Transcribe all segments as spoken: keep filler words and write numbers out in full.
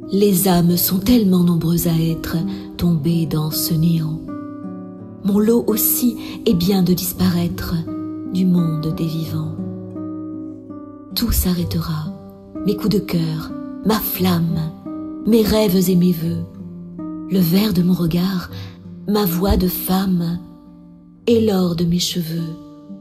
Les âmes sont tellement nombreuses à être tombées dans ce néant. Mon lot aussi est bien de disparaître du monde des vivants. Tout s'arrêtera, mes coups de cœur, ma flamme, mes rêves et mes vœux, le vert de mon regard, ma voix de femme et l'or de mes cheveux.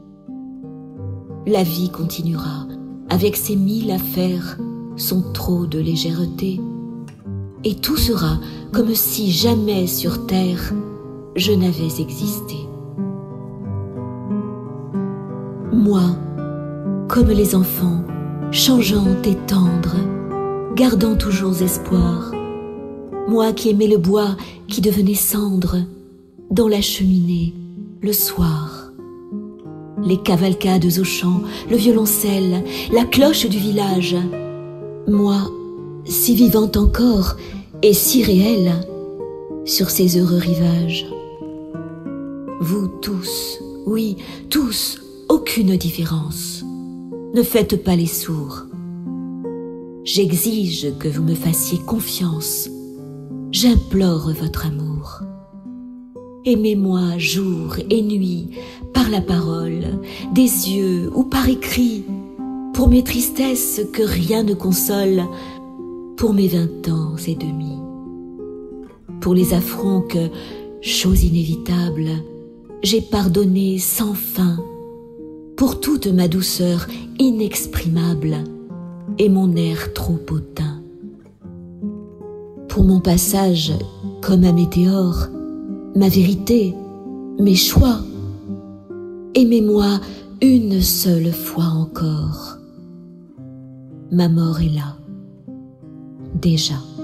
La vie continuera avec ses mille affaires, son trop de légèreté, et tout sera comme si jamais sur terre je n'avais existé. Moi, comme les enfants, changeante et tendre, gardant toujours espoir, moi qui aimais le bois qui devenait cendre dans la cheminée le soir, les cavalcades aux champs, le violoncelle, la cloche du village, moi, si vivante encore et si réelle sur ces heureux rivages. Vous tous, oui, tous, aucune différence. Ne faites pas les sourds. J'exige que vous me fassiez confiance. J'implore votre amour. Aimez-moi jour et nuit, par la parole, des yeux ou par écrit, pour mes tristesses que rien ne console, pour mes vingt ans et demi, pour les affronts que, chose inévitable, j'ai pardonné sans fin, pour toute ma douceur inexprimable et mon air trop hautain. Pour mon passage comme un météore, ma vérité, mes choix, aimez-moi une seule fois encore. Ma mort est là, déjà.